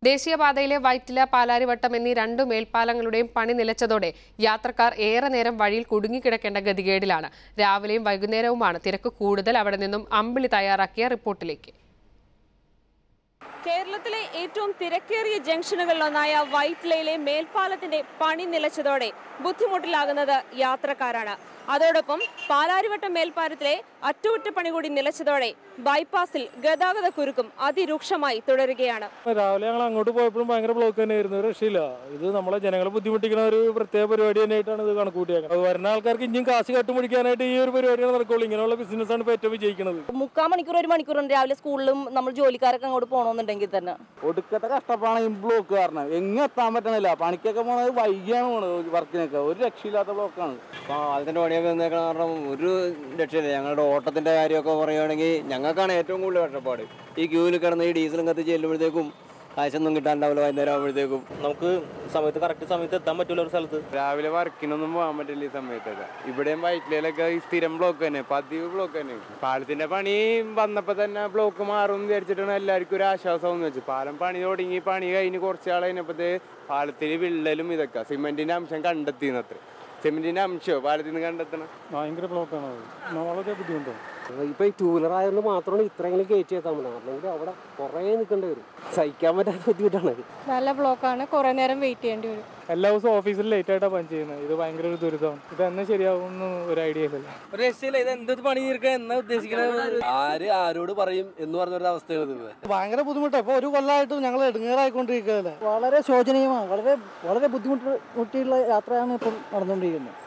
ദേശീയപാതയിലെ വൈറ്റില പാലാരിവട്ടം എന്നീ രണ്ടു മേൽപ്പാലങ്ങളുടെയും പണി നിലച്ചതോടെ യാത്രക്കാർ ഏറെ നേരം വഴിയിൽ കുടുങ്ങിക്കിടക്കേണ്ട ഗതികേടിലാണ്. രാവിലെയും വൈകുന്നേരവുമാണ് തിരക്ക് കൂടുതൽ. അവിടെ നിന്നും അമ്പിളി തയ്യാറാക്കിയ റിപ്പോർട്ടിലേക്ക്. കേരളത്തിലെ ഏറ്റവും തിരക്കേറിയ ജംഗ്ഷനുകളിലൊന്നായ വൈറ്റിലയിലെ മേൽപ്പാലത്തിന്റെ പണി നിലച്ചതോടെ ബുദ്ധിമുട്ടിലാകുന്നത് യാത്രക്കാരാണ്. അതോടൊപ്പം പാലാരിവട്ടം മേൽപ്പാലത്തിലെ അറ്റകുറ്റപ്പണി കൂടി നിലച്ചതോടെ ബൈപ്പാസിൽ ഗതാഗത കുരുക്കും അതിരൂക്ഷമായി തുടരുകയാണ്. രാവിലെ ഞങ്ങൾ അങ്ങോട്ട് പോയപ്പോഴും ഭയങ്കര ബ്ലോക്ക് തന്നെയായിരുന്നു. രക്ഷയില്ല. ഇത് നമ്മളെ ജനങ്ങളെ ബുദ്ധിമുട്ടിക്കുന്ന ഒരു പ്രത്യേക പരിപാടി തന്നെയായിട്ടാണ് ഇത് കണക്കൂട്ടിയേക്കുന്നത്. അത് വരുന്ന ആൾക്കാർക്ക് ഇനിയും കാശ് കട്ടുപിടിക്കാനായിട്ട് ഈ ഒരു പരിപാടിയാണ് നടക്കുള്ളൂ. ഇങ്ങനെയുള്ള ബിസിനസ്സാണ് ഇപ്പോൾ ഏറ്റവും വിജയിക്കുന്നത്. 3/4 മണിക്കൂർ 1 മണിക്കൂറുണ്ട് രാവിലെ സ്കൂളിലും നമ്മൾ ജോലിക്കാരൊക്കെ അങ്ങോട്ട് പോകണമെന്നുണ്ടെങ്കിൽ തന്നെ ഒടുക്കത്തെ കഷ്ടപ്പാടാണ് ഈ ബ്ലോക്ക് കാരണം. എങ്ങും എത്താൻ പറ്റണില്ല. പണിക്കൊക്കെ പോണത് വൈകിയാണ് പോണത്. വർക്കിനൊക്കെ ഒരു രക്ഷയില്ലാത്ത ബ്ലോക്കാണ്. അതിന്റെ പണിയൊക്കെ നിന്നേക്കണ കാരണം ഒരു രക്ഷയില്ല. ഞങ്ങളുടെ ഓട്ടത്തിന്റെ കാര്യമൊക്കെ പറയുകയാണെങ്കിൽ ഞങ്ങൾക്കാണ് ഏറ്റവും കൂടുതൽ കഷ്ടപ്പാട്. ഈ ക്യൂവിൽ കിടന്ന് ഈ ഡീസലും കത്തിച്ച് ചെല്ലുമ്പോഴത്തേക്കും കാശൊന്നും കിട്ടാണ്ടാവില്ല. വൈകുന്നേരം ആകുമ്പോഴത്തേക്കും നമുക്ക് കറക്റ്റ് സമയത്ത് എത്താൻ പറ്റില്ല. ഒരു സ്ഥലത്ത് രാവിലെ വർക്കിനൊന്നും പോകാൻ പറ്റില്ല ഈ സമയത്തൊക്കെ. ഇവിടെയും വൈറ്റിലൊക്കെ ഈ സ്ഥിരം ബ്ലോക്ക് തന്നെ, പതിവ് ബ്ലോക്ക് തന്നെ. പാലത്തിന്റെ പണി വന്നപ്പോൾ തന്നെ ബ്ലോക്ക് മാറും എന്ന് വിചാരിച്ചിട്ടാണ് എല്ലാവർക്കും ഒരു ആശ്വാസം എന്ന് വെച്ചു. പാലം പണി തുടങ്ങി, പണി കഴിഞ്ഞ് കുറച്ച് ആൾ കഴിഞ്ഞപ്പോഴത്തെ പാലത്തിൽ വിള്ളലും ഇതൊക്കെ സിമെന്റിന്റെ അംശം കണ്ടെത്തിയെന്നത്ര. സിമെന്റിന്റെ അംശമോ പാലത്തിൽ നിന്ന് കണ്ടെത്തണം. ഭയങ്കര ബ്ലോക്കാണ്. വളരെ ബുദ്ധിമുട്ടാണ്. ഇപ്പൊ ഈ 2 വീലർ ആയതുകൊണ്ട് മാത്രമാണ് ഇത്രയെങ്കിലും കയറ്റി എത്താൻ പറ്റുന്നത്. അല്ലെങ്കിൽ അവിടെ കുറേ നിൽക്കേണ്ടി വരും. സഹിക്കാൻ പറ്റാത്ത ബുദ്ധിമുട്ടാണ്. നല്ല ബ്ലോക്കാണ്. കുറെ നേരം വെയിറ്റ് ചെയ്യേണ്ടി വരും. എല്ലാ ദിവസവും ഓഫീസിൽ ലേറ്റ് ആയിട്ടാണ് പണി ചെയ്യുന്നത്. ഇത് ഭയങ്കര ഒരു ദുരിതമാണ്. ഇത് എന്ന് ശരിയാവുമെന്ന് ഒരു ഐഡിയ ഇല്ലല്ലോ. ഇത് എന്ത് പണി തീർക്കാൻ എന്നാ ഉദ്ദേശിക്കുന്നത്? ആരോട് പറയും എന്ന് പറഞ്ഞൊരു അവസ്ഥയാണ്. ഭയങ്കര ബുദ്ധിമുട്ടാണ്. ഇപ്പോൾ ഒരു കൊല്ലമായിട്ട് ഞങ്ങൾ ഇടുങ്ങേറായിക്കൊണ്ടിരിക്കുകയല്ലേ. വളരെ ശോചനീയമാണ്. വളരെ ബുദ്ധിമുട്ടിയുള്ള യാത്രയാണ് ഇപ്പം നടന്നുകൊണ്ടിരിക്കുന്നത്.